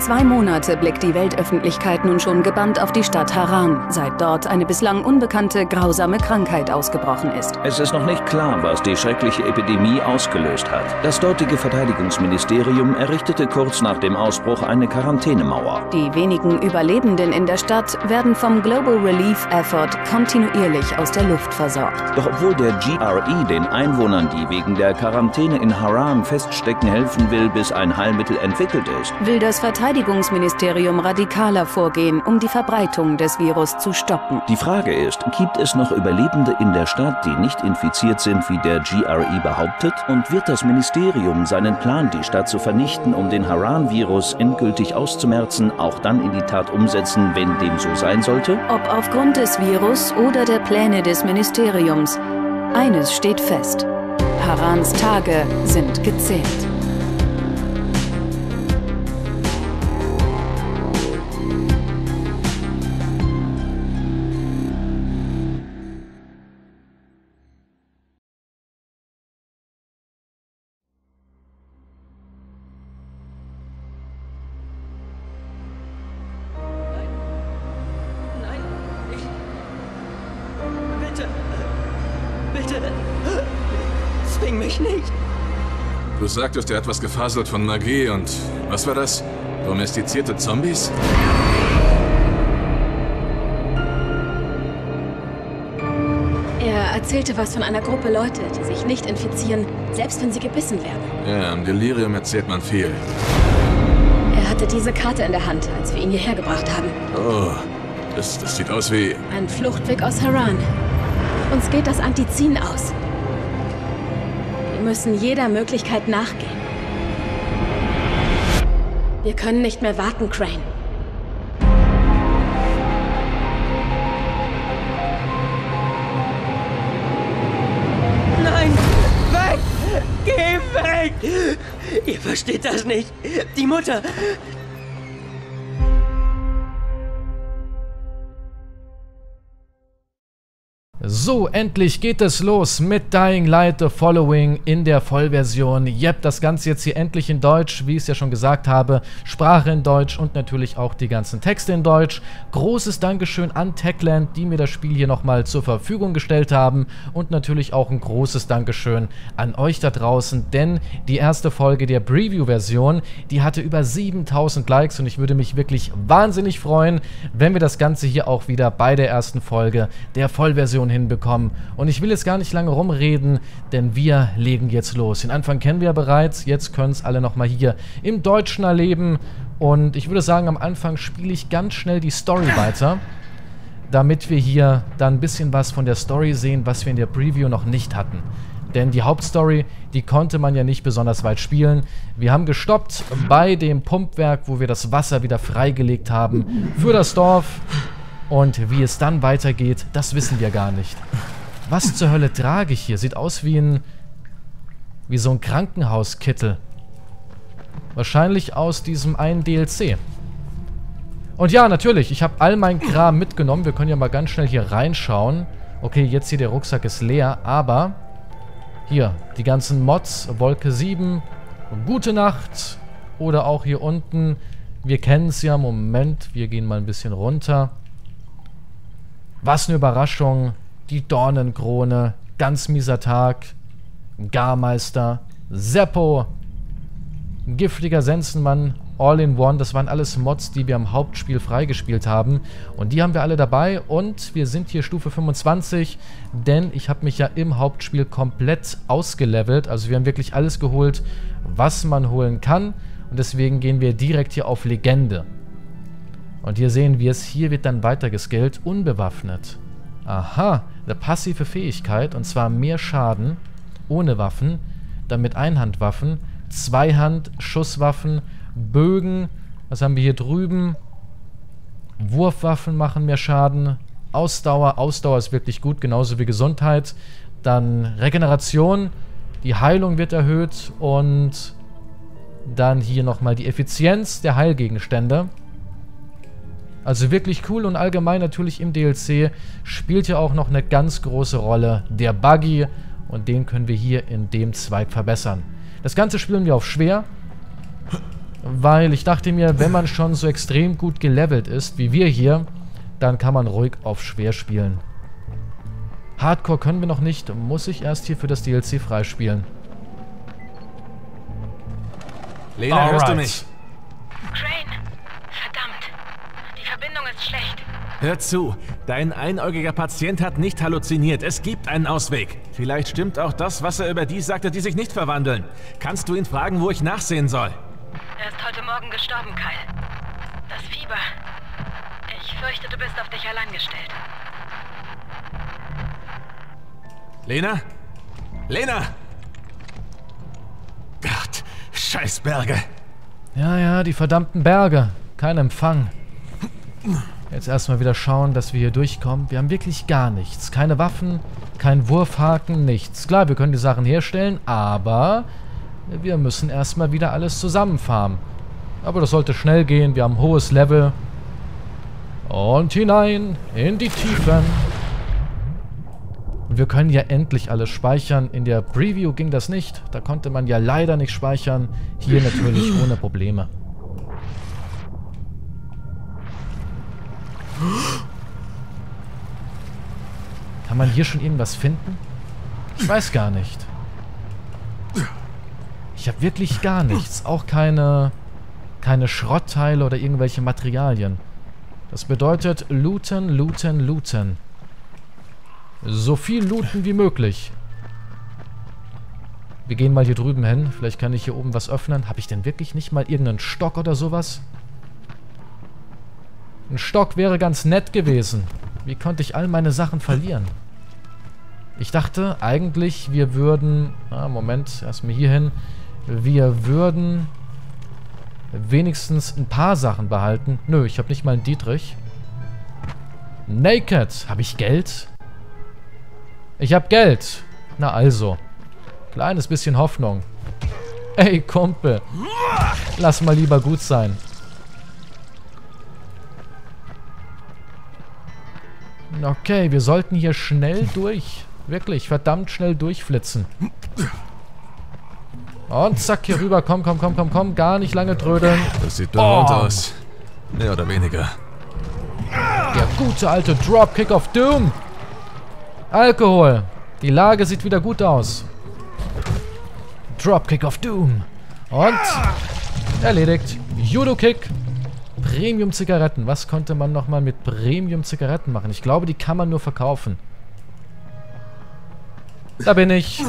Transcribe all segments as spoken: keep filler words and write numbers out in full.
zwei Monate blickt die Weltöffentlichkeit nun schon gebannt auf die Stadt Harran, seit dort eine bislang unbekannte, grausame Krankheit ausgebrochen ist. Es ist noch nicht klar, was die schreckliche Epidemie ausgelöst hat. Das dortige Verteidigungsministerium errichtete kurz nach dem Ausbruch eine Quarantänemauer. Die wenigen Überlebenden in der Stadt werden vom Global Relief Effort kontinuierlich aus der Luft versorgt. Doch obwohl der G R E den Einwohnern, die wegen der Quarantäne in Harran feststecken, helfen will, bis ein Heilmittel entwickelt ist, will das Verteidigungsministerium radikaler vorgehen, um die Verbreitung des Virus zu stoppen. Die Frage ist, gibt es noch Überlebende in der Stadt, die nicht infiziert sind, wie der G R E behauptet? Und wird das Ministerium seinen Plan, die Stadt zu vernichten, um den Harran-Virus endgültig auszumerzen, auch dann in die Tat umsetzen, wenn dem so sein sollte? Ob aufgrund des Virus oder der Pläne des Ministeriums, eines steht fest: Harrans Tage sind gezählt. Zwing mich nicht. Du sagtest, er hat was gefaselt von Magie und... was war das? Domestizierte Zombies? Er erzählte was von einer Gruppe Leute, die sich nicht infizieren, selbst wenn sie gebissen werden. Ja, im Delirium erzählt man viel. Er hatte diese Karte in der Hand, als wir ihn hierher gebracht haben. Oh, das, das sieht aus wie... Ein Fluchtweg aus Harran. Uns geht das Antizin aus. Wir müssen jeder Möglichkeit nachgehen. Wir können nicht mehr warten, Crane. Nein! Weg! Geh weg! Ihr versteht das nicht. Die Mutter... So, endlich geht es los mit Dying Light The Following in der Vollversion. Yep, das Ganze jetzt hier endlich in Deutsch, wie ich es ja schon gesagt habe. Sprache in Deutsch und natürlich auch die ganzen Texte in Deutsch. Großes Dankeschön an Techland, die mir das Spiel hier nochmal zur Verfügung gestellt haben. Und natürlich auch ein großes Dankeschön an euch da draußen, denn die erste Folge der Preview-Version, die hatte über siebentausend Likes und ich würde mich wirklich wahnsinnig freuen, wenn wir das Ganze hier auch wieder bei der ersten Folge der Vollversion hinbekommen. Und ich will jetzt gar nicht lange rumreden, denn wir legen jetzt los. Den Anfang kennen wir ja bereits, jetzt können es alle nochmal hier im Deutschen erleben. Und ich würde sagen, am Anfang spiele ich ganz schnell die Story weiter, damit wir hier dann ein bisschen was von der Story sehen, was wir in der Preview noch nicht hatten. Denn die Hauptstory, die konnte man ja nicht besonders weit spielen. Wir haben gestoppt bei dem Pumpwerk, wo wir das Wasser wieder freigelegt haben für das Dorf. Und wie es dann weitergeht, das wissen wir gar nicht. Was zur Hölle trage ich hier? Sieht aus wie ein... wie so ein Krankenhauskittel. Wahrscheinlich aus diesem einen D L C. Und ja, natürlich, ich habe all meinen Kram mitgenommen. Wir können ja mal ganz schnell hier reinschauen. Okay, jetzt hier der Rucksack ist leer, aber... hier, die ganzen Mods, Wolke sieben, Gute Nacht. Oder auch hier unten, wir kennen es ja, Moment, wir gehen mal ein bisschen runter. Was eine Überraschung. Die Dornenkrone. Ganz mieser Tag. Garmeister. Seppo. Giftiger Sensenmann. All-in-One. Das waren alles Mods, die wir im Hauptspiel freigespielt haben. Und die haben wir alle dabei. Und wir sind hier Stufe fünfundzwanzig. Denn ich habe mich ja im Hauptspiel komplett ausgelevelt. Also wir haben wirklich alles geholt, was man holen kann. Und deswegen gehen wir direkt hier auf Legende. Und hier sehen wir es, hier wird dann weiter geskillt, unbewaffnet. Aha, eine passive Fähigkeit, und zwar mehr Schaden, ohne Waffen, dann mit Einhandwaffen, Zweihand, Schusswaffen, Bögen, was haben wir hier drüben? Wurfwaffen machen mehr Schaden, Ausdauer, Ausdauer ist wirklich gut, genauso wie Gesundheit. Dann Regeneration, die Heilung wird erhöht und dann hier nochmal die Effizienz der Heilgegenstände. Also wirklich cool und allgemein natürlich im D L C spielt ja auch noch eine ganz große Rolle der Buggy und den können wir hier in dem Zweig verbessern. Das Ganze spielen wir auf schwer Weil ich dachte mir, wenn man schon so extrem gut gelevelt ist, wie wir hier, dann kann man ruhig auf schwer spielen. Hardcore können wir noch nicht, muss ich erst hier für das D L C freispielen. Lena, Alright. hörst du mich? Crane, verdammt. Die Verbindung ist schlecht. Hör zu, dein einäugiger Patient hat nicht halluziniert. Es gibt einen Ausweg. Vielleicht stimmt auch das, was er über die sagte, die sich nicht verwandeln. Kannst du ihn fragen, wo ich nachsehen soll? Er ist heute Morgen gestorben, Kyle. Das Fieber. Ich fürchte, du bist auf dich allein gestellt. Lena? Lena! Gott, scheiß Berge. Ja, ja, die verdammten Berge. Kein Empfang. Jetzt erstmal wieder schauen, dass wir hier durchkommen. Wir haben wirklich gar nichts. Keine Waffen, kein Wurfhaken, nichts. Klar, wir können die Sachen herstellen, aber wir müssen erstmal wieder alles zusammenfarmen. Aber das sollte schnell gehen. Wir haben ein hohes Level. Und hinein in die Tiefen. Und wir können ja endlich alles speichern. In der Preview ging das nicht. Da konnte man ja leider nicht speichern. Hier natürlich ohne Probleme. Kann man hier schon irgendwas finden? Ich weiß gar nicht. Ich habe wirklich gar nichts. Auch keine, keine Schrottteile oder irgendwelche Materialien. Das bedeutet looten, looten, looten. So viel looten wie möglich. Wir gehen mal hier drüben hin. Vielleicht kann ich hier oben was öffnen. Habe ich denn wirklich nicht mal irgendeinen Stock oder sowas? Ein Stock wäre ganz nett gewesen. Wie konnte ich all meine Sachen verlieren? Ich dachte eigentlich, wir würden... Ah, Moment, erstmal hier hin. Wir würden wenigstens ein paar Sachen behalten. Nö, ich habe nicht mal einen Dietrich. Naked. Habe ich Geld? Ich habe Geld. Na also. Kleines bisschen Hoffnung. Ey, Kumpel. Lass mal lieber gut sein. Okay, wir sollten hier schnell durch. Wirklich, verdammt schnell durchflitzen. Und zack, hier rüber. Komm, komm, komm, komm, komm. Gar nicht lange trödeln. Das sieht bewohnt aus. Mehr oder weniger. Der gute alte Dropkick of Doom. Alkohol. Die Lage sieht wieder gut aus. Dropkick of Doom. Und erledigt. Judo-Kick. Premium-Zigaretten. Was konnte man nochmal mit Premium-Zigaretten machen? Ich glaube, die kann man nur verkaufen. Da bin ich.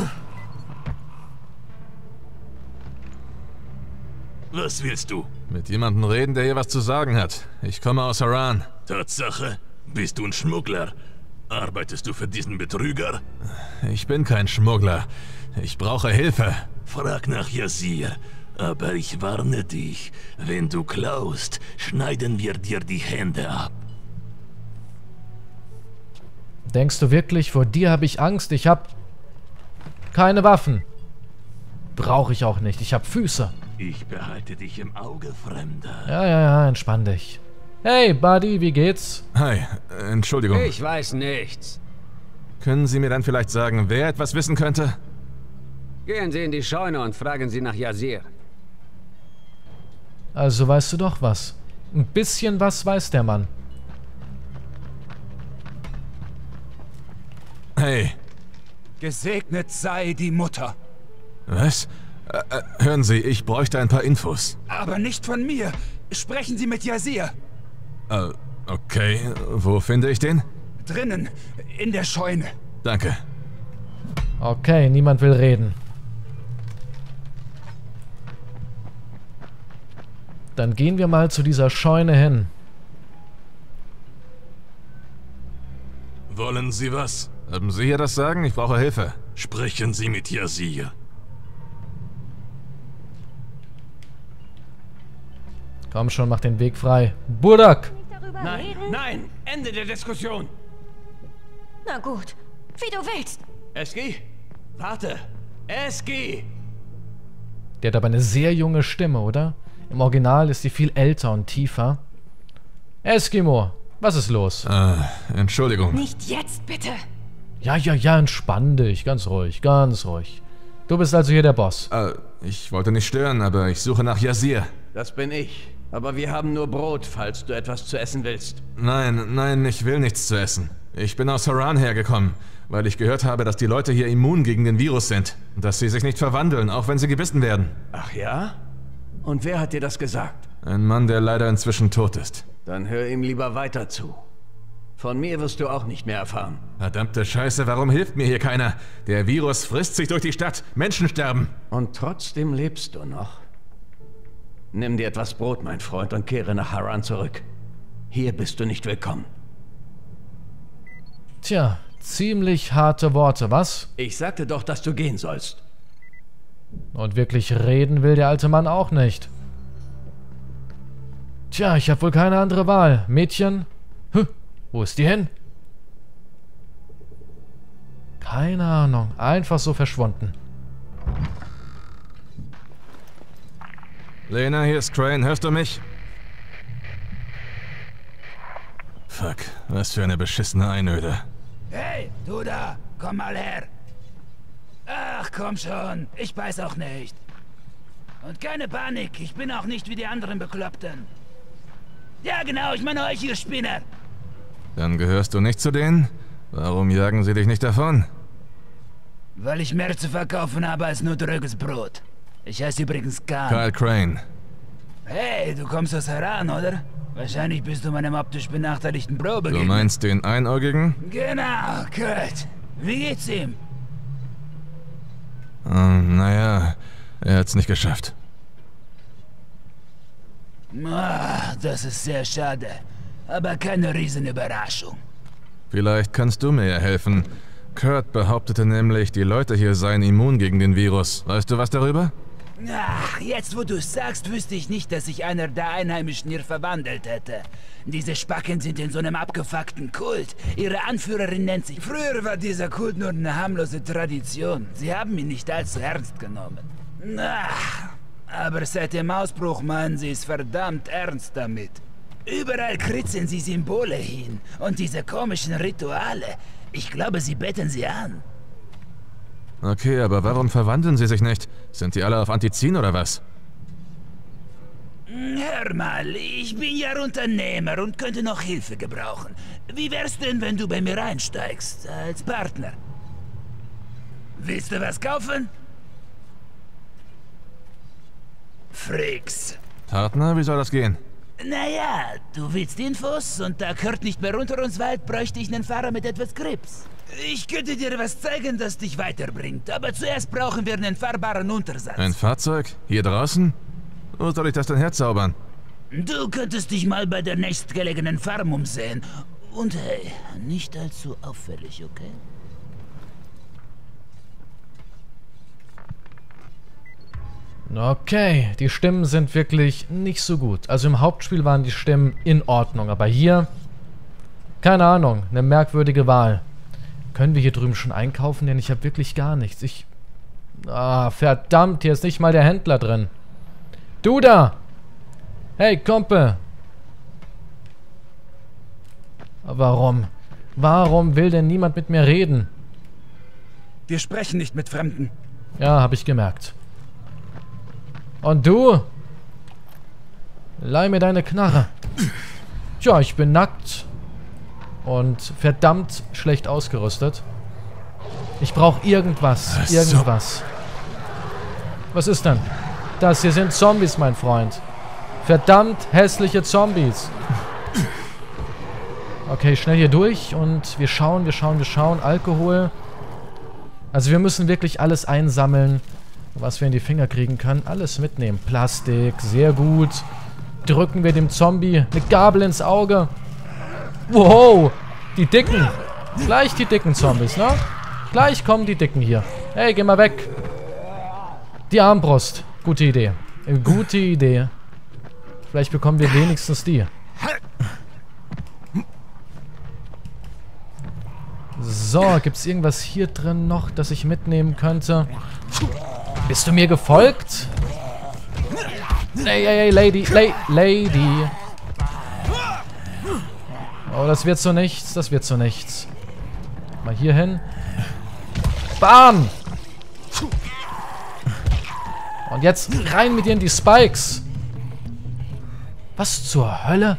Was willst du? Mit jemandem reden, der hier was zu sagen hat. Ich komme aus Haran. Tatsache? Bist du ein Schmuggler? Arbeitest du für diesen Betrüger? Ich bin kein Schmuggler. Ich brauche Hilfe. Frag nach Yazir. Aber ich warne dich. Wenn du klaust, schneiden wir dir die Hände ab. Denkst du wirklich, vor dir habe ich Angst? Ich habe keine Waffen. Brauche ich auch nicht. Ich habe Füße. Ich behalte dich im Auge, Fremder. Ja, ja, ja, entspann dich. Hey, Buddy, wie geht's? Hi, Entschuldigung. Ich weiß nichts. Können Sie mir dann vielleicht sagen, wer etwas wissen könnte? Gehen Sie in die Scheune und fragen Sie nach Yazir. Also weißt du doch was. Ein bisschen was weiß der Mann. Hey. Gesegnet sei die Mutter. Was? Äh, äh, hören Sie, ich bräuchte ein paar Infos. Aber nicht von mir. Sprechen Sie mit Yazir. Äh, okay. Wo finde ich den? Drinnen, in der Scheune. Danke. Okay, niemand will reden. Dann gehen wir mal zu dieser Scheune hin. Wollen Sie was? Haben Sie hier das Sagen? Ich brauche Hilfe. Sprechen Sie mit Yazir. Komm schon, mach den Weg frei. Burak! Nein, nein, Ende der Diskussion. Na gut, wie du willst. Eski, warte. Eski! Der hat aber eine sehr junge Stimme, oder? Im Original ist sie viel älter und tiefer. Eskimo, was ist los? Äh, Entschuldigung. Nicht jetzt, bitte. Ja, ja, ja, entspann dich. Ganz ruhig, ganz ruhig. Du bist also hier der Boss. Äh, ich wollte nicht stören, aber ich suche nach Yazir. das bin ich. Aber wir haben nur Brot, falls du etwas zu essen willst. Nein, nein, ich will nichts zu essen. Ich bin aus Haran hergekommen, weil ich gehört habe, dass die Leute hier immun gegen den Virus sind. Und dass sie sich nicht verwandeln, auch wenn sie gebissen werden. Ach ja? Und wer hat dir das gesagt? Ein Mann, der leider inzwischen tot ist. Dann hör ihm lieber weiter zu. Von mir wirst du auch nicht mehr erfahren. Verdammte Scheiße, warum hilft mir hier keiner? Der Virus frisst sich durch die Stadt. Menschen sterben. Und trotzdem lebst du noch. Nimm dir etwas Brot, mein Freund, und kehre nach Haran zurück. Hier bist du nicht willkommen. Tja, ziemlich harte Worte, was? Ich sagte doch, dass du gehen sollst. Und wirklich reden will der alte Mann auch nicht. Tja, ich habe wohl keine andere Wahl. Mädchen? Huh, wo ist die hin? Keine Ahnung. Einfach so verschwunden. Lena, hier ist Crane. Hörst du mich? Fuck, was für eine beschissene Einöde. Hey, du da! Komm mal her! Ach, komm schon. Ich beiß auch nicht. Und keine Panik. Ich bin auch nicht wie die anderen Bekloppten. Ja, genau. Ich meine euch, ihr Spinner. Dann gehörst du nicht zu denen? Warum jagen sie dich nicht davon? Weil ich mehr zu verkaufen habe als nur tröges Brot. Ich heiße übrigens Khan. Kyle Crane. Hey, du kommst aus Haran, oder? Wahrscheinlich bist du meinem optisch benachteiligten Bro begegnet. Du meinst den Einäugigen? Genau, Kurt. Wie geht's ihm? Oh, naja, er hat's nicht geschafft. Ah, das ist sehr schade. Aber keine Riesenüberraschung. Vielleicht kannst du mir ja helfen. Kurt behauptete nämlich, die Leute hier seien immun gegen den Virus. Weißt du was darüber? Ach, jetzt wo du es sagst, wüsste ich nicht, dass sich einer der Einheimischen hier verwandelt hätte. Diese Spacken sind in so einem abgefuckten Kult. Ihre Anführerin nennt sich... Früher war dieser Kult nur eine harmlose Tradition. Sie haben ihn nicht allzu ernst genommen. Ach, aber seit dem Ausbruch meinen sie es verdammt ernst damit. Überall kritzeln sie Symbole hin. Und diese komischen Rituale. Ich glaube, sie betten sie an. Okay, aber warum verwandeln sie sich nicht? Sind die alle auf Antizin oder was? Hör mal, ich bin ja Unternehmer und könnte noch Hilfe gebrauchen. Wie wär's denn, wenn du bei mir einsteigst, als Partner? Willst du was kaufen? Freaks. Partner, wie soll das gehen? Naja, du willst Infos und da Kurt nicht mehr unter uns weilt, bräuchte ich einen Fahrer mit etwas Grips. Ich könnte dir was zeigen, das dich weiterbringt, aber zuerst brauchen wir einen fahrbaren Untersatz. Ein Fahrzeug? Hier draußen? Wo soll ich das denn herzaubern? Du könntest dich mal bei der nächstgelegenen Farm umsehen. Und hey, nicht allzu auffällig, okay? Okay, die Stimmen sind wirklich nicht so gut. Also im Hauptspiel waren die Stimmen in Ordnung, aber hier, keine Ahnung, eine merkwürdige Wahl. Können wir hier drüben schon einkaufen? Denn ich habe wirklich gar nichts. Ich... Ah, verdammt, hier ist nicht mal der Händler drin. Du da! Hey, Kumpel! Warum? Warum will denn niemand mit mir reden? Wir sprechen nicht mit Fremden. Ja, habe ich gemerkt. Und du? Leih mir deine Knarre. Tja, ich bin nackt. Und verdammt schlecht ausgerüstet. Ich brauche irgendwas. Was irgendwas. Was ist denn? Das hier sind Zombies, mein Freund. Verdammt hässliche Zombies. Okay, schnell hier durch. Und wir schauen, wir schauen, wir schauen. Alkohol. Also wir müssen wirklich alles einsammeln, was wir in die Finger kriegen können. Alles mitnehmen. Plastik, sehr gut. Drücken wir dem Zombie eine Gabel ins Auge. Wow, die Dicken. Gleich die dicken Zombies, ne? Gleich kommen die Dicken hier. Hey, geh mal weg. Die Armbrust. Gute Idee. Gute Idee. Vielleicht bekommen wir wenigstens die. So, gibt es irgendwas hier drin noch, das ich mitnehmen könnte? Bist du mir gefolgt? Hey, hey, hey, Lady, La Lady. Oh, das wird so nichts, das wird so nichts. Mal hier hin. Bam! Und jetzt rein mit dir in die Spikes. Was zur Hölle?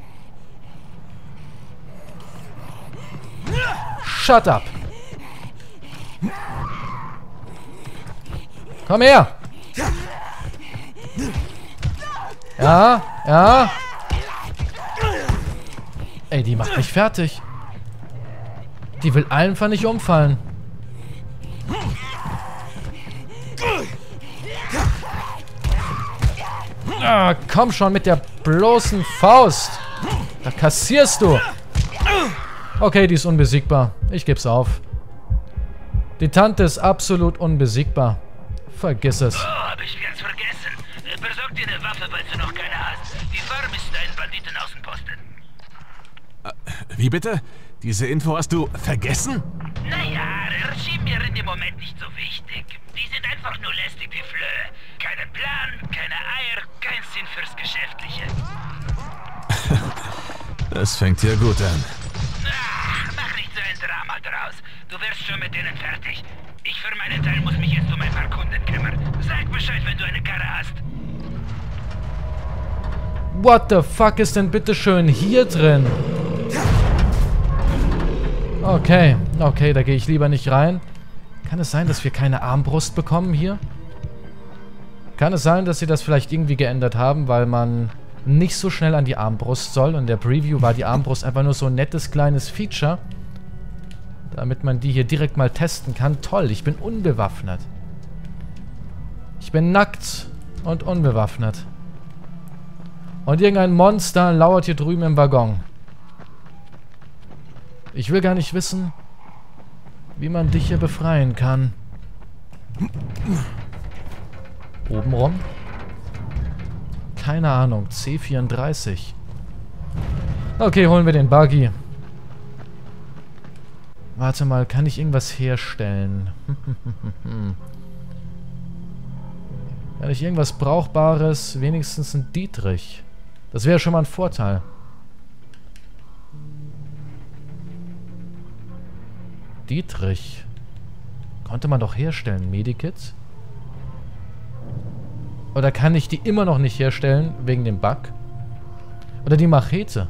Shut up! Komm her! Ja, ja. Ey, die macht mich fertig. Die will einfach nicht umfallen. Ah, komm schon mit der bloßen Faust. Da kassierst du. Okay, die ist unbesiegbar. Ich geb's auf. Die Tante ist absolut unbesiegbar. Vergiss es. Oh, hab ich ganz vergessen. Besorg dir eine Waffe, weil du noch keine hast. Die Farm ist ein Banditenaußenposten. Äh, wie bitte? Diese Info hast du vergessen? Naja, Regime mir in dem Moment nicht so wichtig. Die sind einfach nur lästig wie Flöhe. Keinen Plan, keine Eier, kein Sinn fürs Geschäftliche. Das fängt ja gut an. Ach, mach nicht so ein Drama draus. Du wirst schon mit denen fertig. Ich für meinen Teil muss mich jetzt um ein paar Kunden kümmern. Sag Bescheid, wenn du eine Karre hast. What the fuck ist denn bitte schön hier drin? Okay, okay, da gehe ich lieber nicht rein. Kann es sein, dass wir keine Armbrust bekommen hier? Kann es sein, dass sie das vielleicht irgendwie geändert haben, weil man nicht so schnell an die Armbrust soll? Und in der Preview war die Armbrust einfach nur so ein nettes kleines Feature, damit man die hier direkt mal testen kann. Toll, ich bin unbewaffnet. Ich bin nackt und unbewaffnet. Und irgendein Monster lauert hier drüben im Waggon. Ich will gar nicht wissen, wie man dich hier befreien kann. Obenrum? Keine Ahnung. C vierunddreißig. Okay, holen wir den Buggy. Warte mal, kann ich irgendwas herstellen? Kann ich irgendwas Brauchbares? Wenigstens ein Dietrich. Das wäre schon mal ein Vorteil. Dietrich. Konnte man doch herstellen. Medikit? Oder kann ich die immer noch nicht herstellen, wegen dem Bug? Oder die Machete?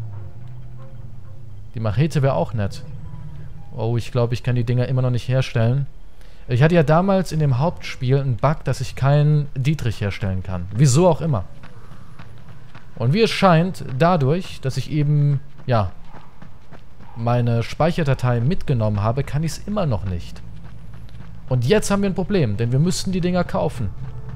Die Machete wäre auch nett. Oh, ich glaube, ich kann die Dinger immer noch nicht herstellen. Ich hatte ja damals in dem Hauptspiel einen Bug, dass ich keinen Dietrich herstellen kann. Wieso auch immer. Und wie es scheint, dadurch, dass ich eben, ja, meine Speicherdatei mitgenommen habe, kann ich es immer noch nicht. Und jetzt haben wir ein Problem, denn wir müssten die Dinger kaufen.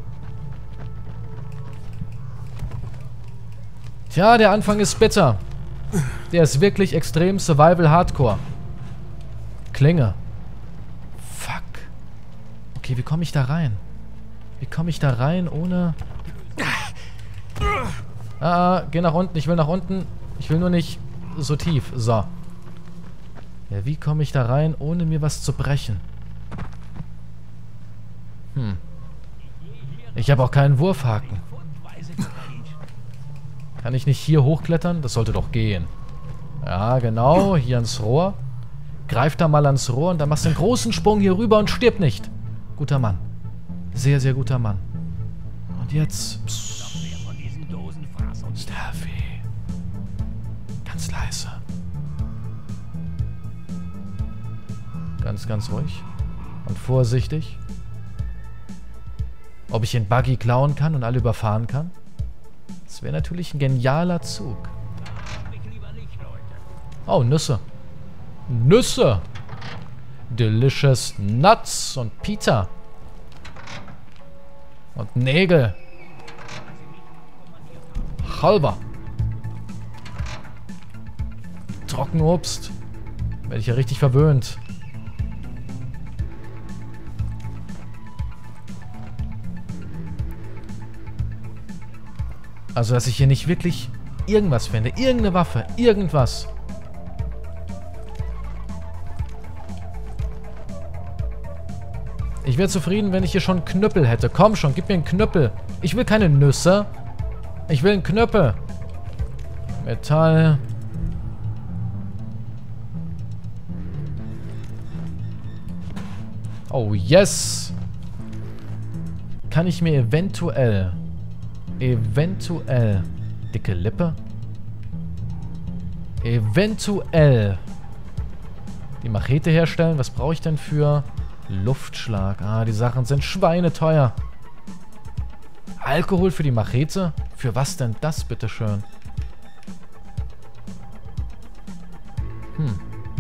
Tja, der Anfang ist bitter. Der ist wirklich extrem Survival-Hardcore. Klinge. Fuck. Okay, wie komme ich da rein? Wie komme ich da rein ohne... Ah, geh nach unten. Ich will nach unten. Ich will nur nicht so tief. So. Ja, wie komme ich da rein, ohne mir was zu brechen? Hm. Ich habe auch keinen Wurfhaken. Kann ich nicht hier hochklettern? Das sollte doch gehen. Ja, genau. Hier ans Rohr. Greif da mal ans Rohr und dann machst du einen großen Sprung hier rüber und stirb nicht. Guter Mann. Sehr, sehr guter Mann. Und jetzt... Psst. Stealthy. Ganz leise. Ganz, ganz ruhig. Und vorsichtig. Ob ich den Buggy klauen kann und alle überfahren kann? Das wäre natürlich ein genialer Zug. Oh, Nüsse. Nüsse. Delicious Nuts und Pita. Und Nägel. Halber. Trockenobst. Werde ich ja richtig verwöhnt. Also, dass ich hier nicht wirklich irgendwas finde. Irgendeine Waffe. Irgendwas. Ich wäre zufrieden, wenn ich hier schon einen Knüppel hätte. Komm schon, gib mir einen Knüppel. Ich will keine Nüsse. Ich will einen Knüppel. Metall. Oh, yes. Kann ich mir eventuell... Eventuell Dicke Lippe. Eventuell die Machete herstellen. Was brauche ich denn für Luftschlag? Ah, die Sachen sind schweineteuer. Alkohol für die Machete? Für was denn das, bitteschön? Hm.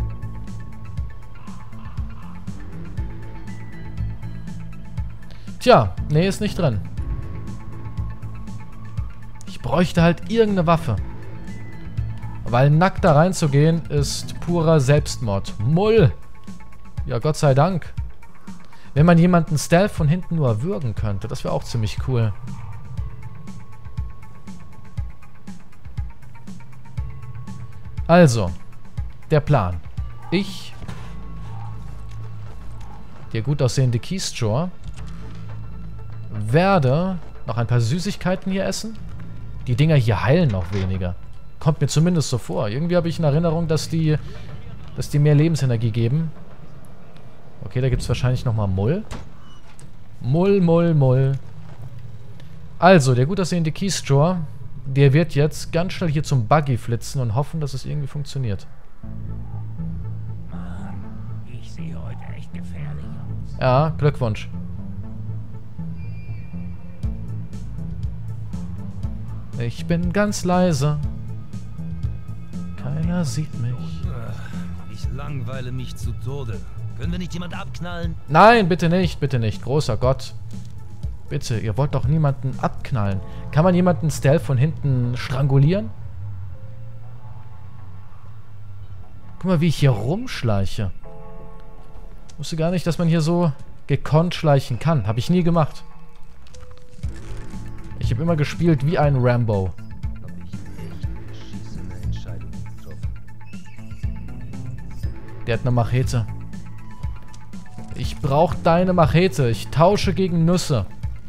Tja, nee, ist nicht drin. Ich bräuchte halt irgendeine Waffe. Weil nackt da reinzugehen ist purer Selbstmord. Mull! Ja, Gott sei Dank. Wenn man jemanden Stealth von hinten nur erwürgen könnte, das wäre auch ziemlich cool. Also, der Plan. Ich, der gut aussehende Keystore, werde noch ein paar Süßigkeiten hier essen. Die Dinger hier heilen noch weniger. Kommt mir zumindest so vor. Irgendwie habe ich in Erinnerung, dass die, dass die mehr Lebensenergie geben. Okay, da gibt es wahrscheinlich nochmal Mull. Mull, Mull, Mull. Also, der gut aussehende Keystore, der wird jetzt ganz schnell hier zum Buggy flitzen und hoffen, dass es irgendwie funktioniert. Mann, ich sehe heute echt gefährlich aus. Ja, Glückwunsch. Ich bin ganz leise. Keiner sieht mich. Ich langweile mich zu Tode. Können wir nicht jemand abknallen? Nein, bitte nicht, bitte nicht. Großer Gott. Bitte, ihr wollt doch niemanden abknallen. Kann man jemanden Stealth von hinten strangulieren? Guck mal, wie ich hier rumschleiche. Ich wusste gar nicht, dass man hier so gekonnt schleichen kann. Habe ich nie gemacht. Ich habe immer gespielt wie ein Rambo. Der hat eine Machete. Ich brauche deine Machete. Ich tausche gegen Nüsse.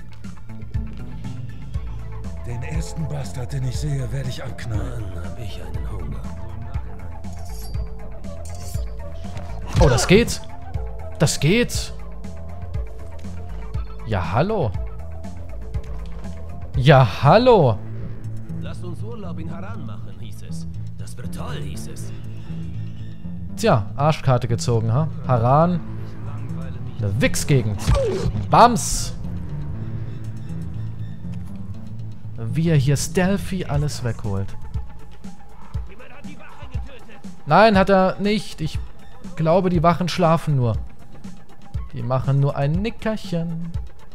Den ersten Bastard, den ich sehe, werde ich abknallen. Dann hab ich einen Hunger. Oh, das geht. Das geht. Ja, hallo. Ja, hallo. Lasst uns Urlaub in Haran machen, hieß es. Das wird toll, hieß es. Tja, Arschkarte gezogen, ha? Haran. Eine Wichsgegend. Bams. Wie er hier stealthy alles wegholt. Nein, hat er nicht. Ich glaube, die Wachen schlafen nur. Die machen nur ein Nickerchen.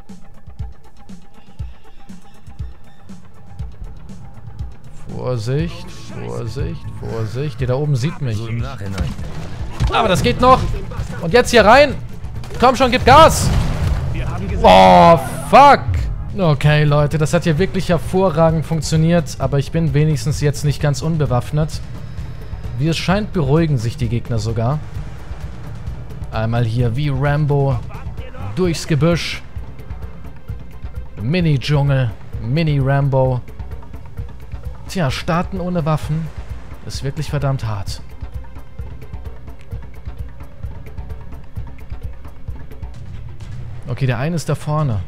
Vorsicht, Vorsicht, Vorsicht. Der da oben sieht mich. So im Nachhinein. Aber das geht noch. Und jetzt hier rein. Komm schon, gib Gas. Oh, fuck. Okay, Leute, das hat hier wirklich hervorragend funktioniert. Aber ich bin wenigstens jetzt nicht ganz unbewaffnet. Wie es scheint, beruhigen sich die Gegner sogar. Einmal hier wie Rambo durchs Gebüsch. Mini-Dschungel. Mini-Rambo. Tja, starten ohne Waffen ist wirklich verdammt hart. Okay, der eine ist da vorne.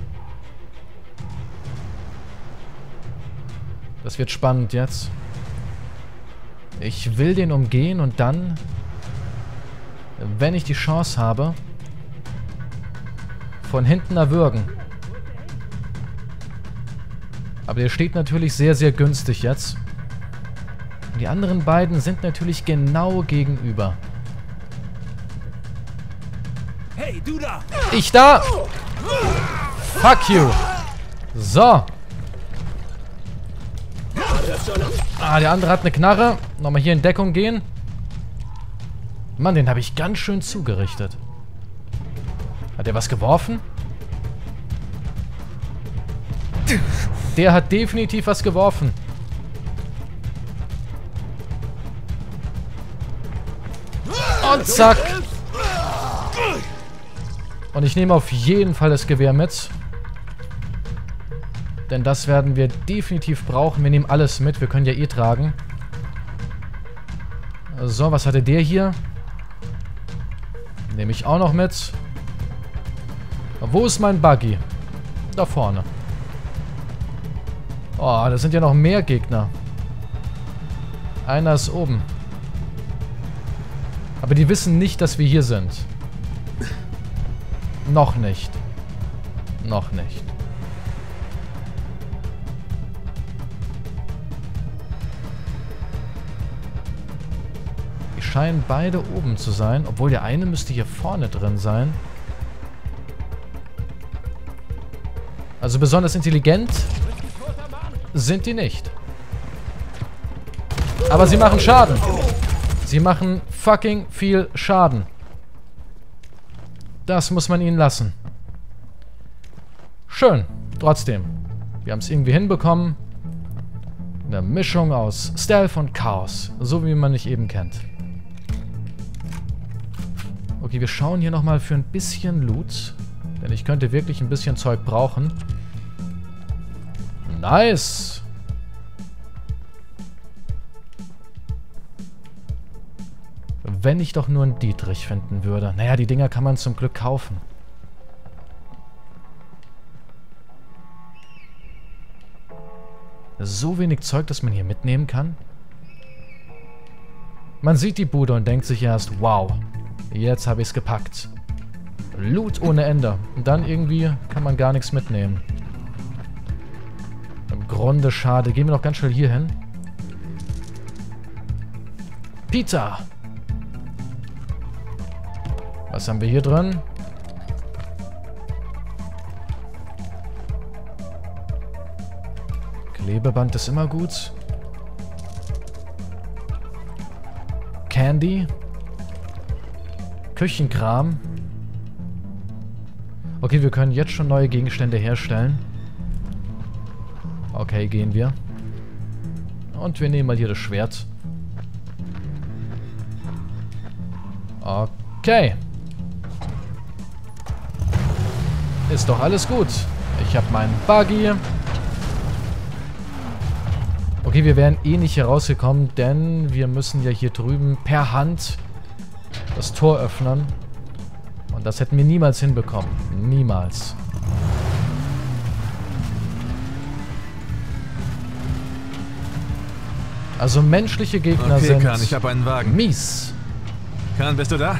Das wird spannend jetzt. Ich will den umgehen und dann, wenn ich die Chance habe, von hinten erwürgen. Aber der steht natürlich sehr, sehr günstig jetzt. Und die anderen beiden sind natürlich genau gegenüber. Hey, du da! Ich da! Fuck you! So. Ah, der andere hat eine Knarre. Nochmal hier in Deckung gehen. Mann, den habe ich ganz schön zugerichtet. Hat er was geworfen? Der hat definitiv was geworfen. Und zack. Und ich nehme auf jeden Fall das Gewehr mit. Denn das werden wir definitiv brauchen. Wir nehmen alles mit. Wir können ja eh tragen. So, was hatte der hier? Nehme ich auch noch mit. Wo ist mein Buggy? Da vorne. Oh, da sind ja noch mehr Gegner. Einer ist oben. Aber die wissen nicht, dass wir hier sind. Noch nicht. Noch nicht. Die scheinen beide oben zu sein, obwohl der eine müsste hier vorne drin sein. Also besonders intelligent sind die nicht. Aber sie machen Schaden. Sie machen fucking viel Schaden. Das muss man ihnen lassen. Schön. Trotzdem. Wir haben es irgendwie hinbekommen. Eine Mischung aus Stealth und Chaos. So wie man mich eben kennt. Okay, wir schauen hier nochmal für ein bisschen Loot. Denn ich könnte wirklich ein bisschen Zeug brauchen. Nice. Wenn ich doch nur einen Dietrich finden würde. Naja, die Dinger kann man zum Glück kaufen. So wenig Zeug, das man hier mitnehmen kann. Man sieht die Bude und denkt sich erst, wow, jetzt habe ich es gepackt. Loot ohne Ende. Und dann irgendwie kann man gar nichts mitnehmen. Im Grunde schade. Gehen wir noch ganz schnell hier hin. Pizza. Was haben wir hier drin? Klebeband ist immer gut. Candy. Küchenkram. Okay, wir können jetzt schon neue Gegenstände herstellen. Okay, gehen wir. Und wir nehmen mal hier das Schwert. Okay. Ist doch alles gut. Ich habe meinen Buggy. Okay, wir wären eh nicht hier rausgekommen, denn wir müssen ja hier drüben per Hand das Tor öffnen. Und das hätten wir niemals hinbekommen. Niemals. Also menschliche Gegner okay, sind Khan, ich habe einen Wagen. mies. Khan, bist du da?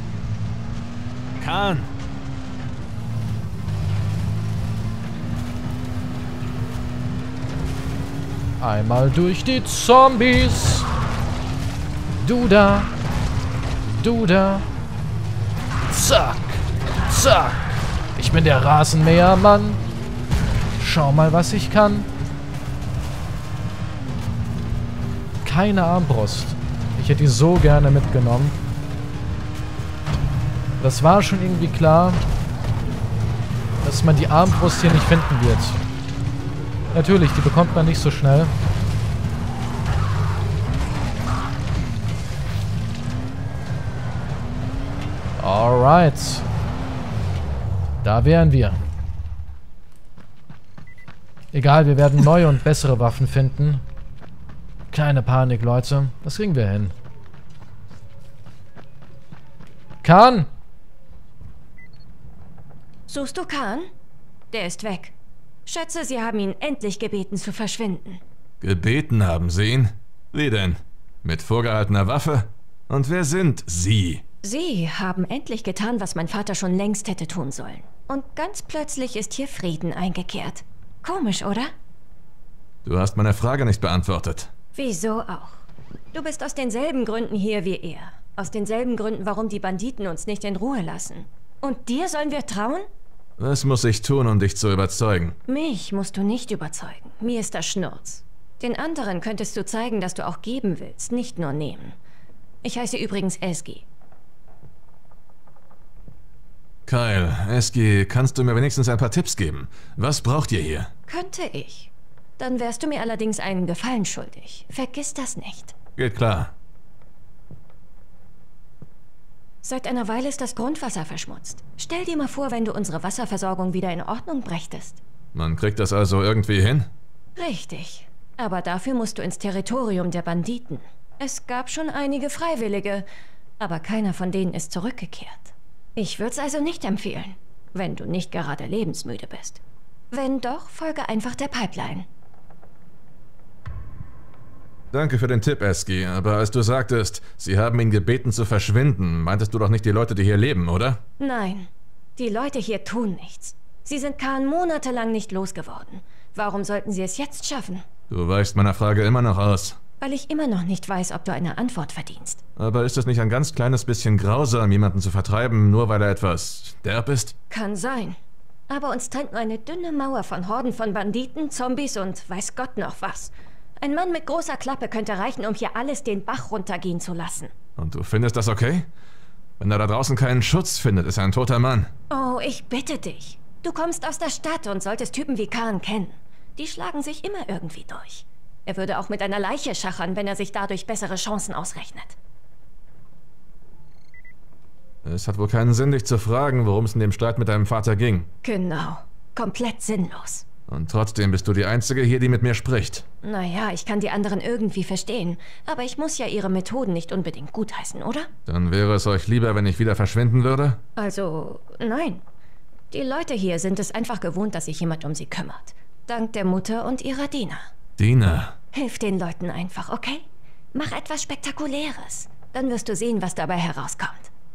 Khan! Einmal durch die Zombies. Du da. Du da. Zack. Zack. Ich bin der Rasenmähermann. Schau mal, was ich kann. Keine Armbrust. Ich hätte die so gerne mitgenommen. Das war schon irgendwie klar, dass man die Armbrust hier nicht finden wird. Natürlich, die bekommt man nicht so schnell. Alright. Da wären wir. Egal, wir werden neue und bessere Waffen finden. Keine Panik, Leute. Das kriegen wir hin. Khan? Suchst du Khan? Der ist weg. Schätze, sie haben ihn endlich gebeten zu verschwinden. Gebeten haben sie ihn? Wie denn? Mit vorgehaltener Waffe? Und wer sind Sie? Sie haben endlich getan, was mein Vater schon längst hätte tun sollen. Und ganz plötzlich ist hier Frieden eingekehrt. Komisch, oder? Du hast meine Frage nicht beantwortet. Wieso auch? Du bist aus denselben Gründen hier wie er. Aus denselben Gründen, warum die Banditen uns nicht in Ruhe lassen. Und dir sollen wir trauen? Was muss ich tun, um dich zu überzeugen? Mich musst du nicht überzeugen. Mir ist das Schnurz. Den anderen könntest du zeigen, dass du auch geben willst, nicht nur nehmen. Ich heiße übrigens Esgi. Kyle, Esgi, kannst du mir wenigstens ein paar Tipps geben? Was braucht ihr hier? Könnte ich. Dann wärst du mir allerdings einen Gefallen schuldig. Vergiss das nicht. Geht klar. Seit einer Weile ist das Grundwasser verschmutzt. Stell dir mal vor, wenn du unsere Wasserversorgung wieder in Ordnung brächtest. Man kriegt das also irgendwie hin? Richtig. Aber dafür musst du ins Territorium der Banditen. Es gab schon einige Freiwillige, aber keiner von denen ist zurückgekehrt. Ich würde es also nicht empfehlen, wenn du nicht gerade lebensmüde bist. Wenn doch, folge einfach der Pipeline. Danke für den Tipp, Eski, aber als du sagtest, sie haben ihn gebeten zu verschwinden, meintest du doch nicht die Leute, die hier leben, oder? Nein, die Leute hier tun nichts. Sie sind Khan monatelang nicht losgeworden. Warum sollten sie es jetzt schaffen? Du weichst meiner Frage immer noch aus. Weil ich immer noch nicht weiß, ob du eine Antwort verdienst. Aber ist es nicht ein ganz kleines bisschen grausam, jemanden zu vertreiben, nur weil er etwas derb ist? Kann sein. Aber uns trennt nur eine dünne Mauer von Horden von Banditen, Zombies und weiß Gott noch was. Ein Mann mit großer Klappe könnte reichen, um hier alles den Bach runtergehen zu lassen. Und du findest das okay? Wenn er da draußen keinen Schutz findet, ist er ein toter Mann. Oh, ich bitte dich. Du kommst aus der Stadt und solltest Typen wie Khan kennen. Die schlagen sich immer irgendwie durch. Er würde auch mit einer Leiche schachern, wenn er sich dadurch bessere Chancen ausrechnet. Es hat wohl keinen Sinn, dich zu fragen, worum es in dem Streit mit deinem Vater ging. Genau. Komplett sinnlos. Und trotzdem bist du die Einzige hier, die mit mir spricht. Naja, ich kann die anderen irgendwie verstehen. Aber ich muss ja ihre Methoden nicht unbedingt gutheißen, oder? Dann wäre es euch lieber, wenn ich wieder verschwinden würde? Also, nein. Die Leute hier sind es einfach gewohnt, dass sich jemand um sie kümmert. Dank der Mutter und ihrer Diener. Diener? Hilf den Leuten einfach, okay? Mach etwas Spektakuläres. Dann wirst du sehen, was dabei herauskommt.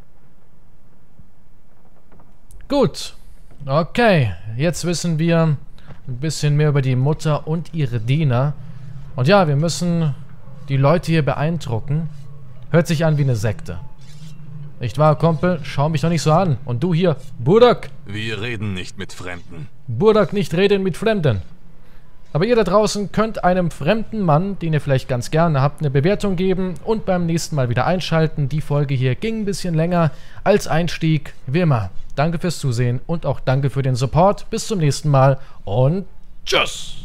Gut. Okay, jetzt wissen wir ein bisschen mehr über die Mutter und ihre Diener. Und ja, wir müssen die Leute hier beeindrucken. Hört sich an wie eine Sekte. Nicht wahr, Kumpel? Schau mich doch nicht so an. Und du hier, Burak. Wir reden nicht mit Fremden. Burak, nicht reden mit Fremden. Aber ihr da draußen könnt einem fremden Mann, den ihr vielleicht ganz gerne habt, eine Bewertung geben und beim nächsten Mal wieder einschalten. Die Folge hier ging ein bisschen länger als Einstieg. Wie immer, danke fürs Zusehen und auch danke für den Support. Bis zum nächsten Mal und tschüss!